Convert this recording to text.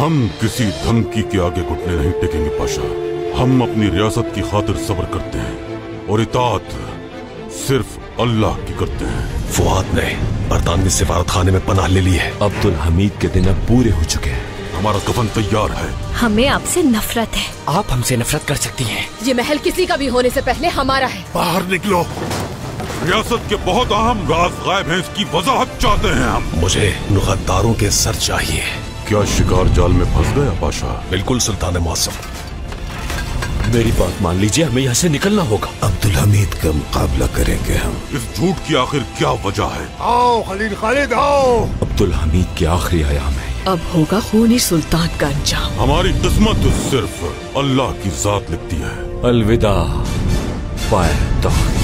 हम किसी धमकी के आगे घुटने नहीं टेकेंगे पाशा। हम अपनी रियासत की खातिर सब्र करते हैं और इताअत सिर्फ अल्लाह की करते हैं। फुआद ने बरतानवी सिफारत खाने में पनाह ले ली है। अब्दुल हमीद के दिन अब पूरे हो चुके हैं। हमारा कफन तैयार है। हमें आपसे नफरत है। आप हमसे नफरत कर सकती हैं। ये महल किसी का भी होने से पहले हमारा है। बाहर निकलो। रियासत के बहुत अहम राज गायब हैं, इसकी वजाहत चाहते हैं हम। मुझे उन गद्दारों के सर चाहिए। क्या शिकार जाल में फंस गया पाशा? बिल्कुल सुल्तान मौसम। मेरी बात मान लीजिए, हमें यहाँ से निकलना होगा। अब्दुल हमीद का मुकाबला करेंगे हम। इस झूठ की आखिर क्या वजह है? आओ खलील खालिद आओ। अब्दुल हमीद के आखिरी अयाम है। अब होगा खूनी सुल्तान का अंजाम। हमारी किस्मत सिर्फ अल्लाह की जात लिखती है। अलविदा पाए तख्त।